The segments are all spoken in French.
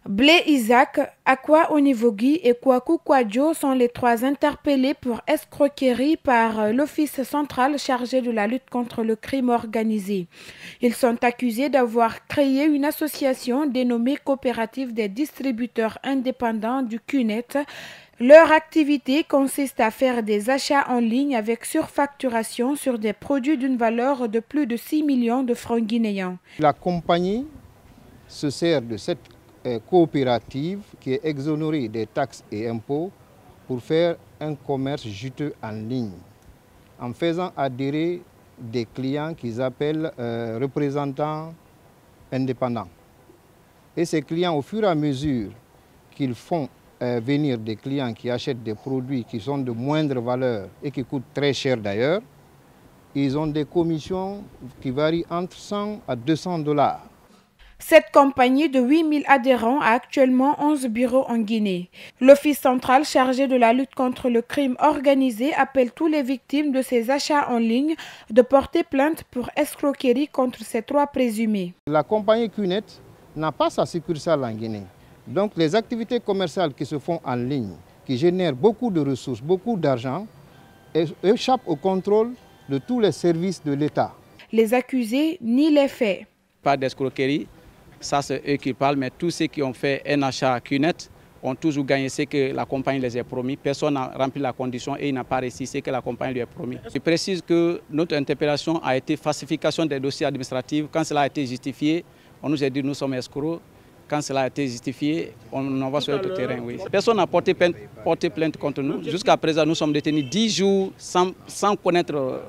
Blé Isaac, Akwa Onivogui et Kwaku Kwadjo sont les trois interpellés pour escroquerie par l'Office central chargé de la lutte contre le crime organisé. Ils sont accusés d'avoir créé une association dénommée Coopérative des distributeurs indépendants du CUNET. Leur activité consiste à faire des achats en ligne avec surfacturation sur des produits d'une valeur de plus de 6 millions de francs guinéens. La compagnie se sert de cette coopérative qui est exonérée des taxes et impôts pour faire un commerce juteux en ligne, en faisant adhérer des clients qu'ils appellent représentants indépendants. Et ces clients, au fur et à mesure qu'ils font venir des clients qui achètent des produits qui sont de moindre valeur et qui coûtent très cher d'ailleurs, ils ont des commissions qui varient entre 100 à 200 $. Cette compagnie de 8000 adhérents a actuellement 11 bureaux en Guinée. L'Office central chargé de la lutte contre le crime organisé appelle tous les victimes de ces achats en ligne de porter plainte pour escroquerie contre ces trois présumés. La compagnie CUNET n'a pas sa succursale en Guinée. Donc les activités commerciales qui se font en ligne, qui génèrent beaucoup de ressources, beaucoup d'argent, échappent au contrôle de tous les services de l'État. Les accusés nient les faits. Pas d'escroquerie. Ça, c'est eux qui parlent, mais tous ceux qui ont fait un achat à CUNET ont toujours gagné ce que la compagnie les a promis. Personne n'a rempli la condition et il n'a pas réussi ce que la compagnie lui a promis. Je précise que notre interpellation a été falsification des dossiers administratifs. Quand cela a été justifié, on nous a dit que nous sommes escrocs. Quand cela a été justifié, on envoie sur le terrain. Oui. Personne n'a porté plainte contre nous. Jusqu'à présent, nous sommes détenus 10 jours sans connaître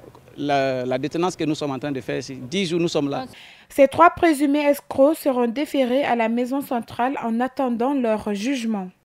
la détenance que nous sommes en train de faire. 10 jours, nous sommes là. Ces trois présumés escrocs seront déférés à la maison centrale en attendant leur jugement.